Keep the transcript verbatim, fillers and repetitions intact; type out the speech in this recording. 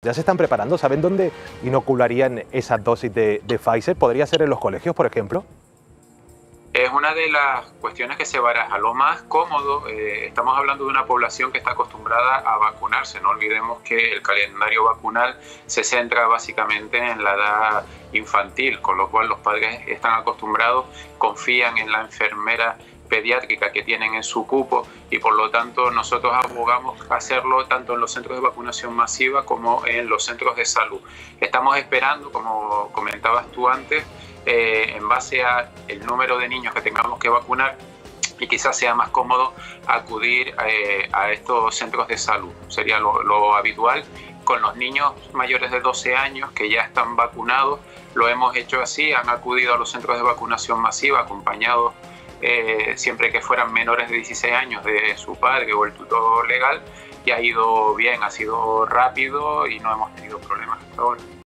¿Ya se están preparando? ¿Saben dónde inocularían esas dosis de, de Pfizer? ¿Podría ser en los colegios, por ejemplo? Es una de las cuestiones que se baraja. Lo más cómodo, eh, estamos hablando de una población que está acostumbrada a vacunarse. No olvidemos que el calendario vacunal se centra básicamente en la edad infantil, con lo cual los padres están acostumbrados, confían en la enfermera pediátrica que tienen en su cupo y por lo tanto nosotros abogamos hacerlo tanto en los centros de vacunación masiva como en los centros de salud. Estamos esperando, como comentabas tú antes, eh, en base a el número de niños que tengamos que vacunar y quizás sea más cómodo acudir eh, a estos centros de salud. Sería lo, lo habitual. Con los niños mayores de doce años que ya están vacunados, lo hemos hecho así, han acudido a los centros de vacunación masiva acompañados Eh, siempre que fueran menores de dieciséis años de su padre o el tutor legal, y ha ido bien, ha sido rápido y no hemos tenido problemas hasta ahora.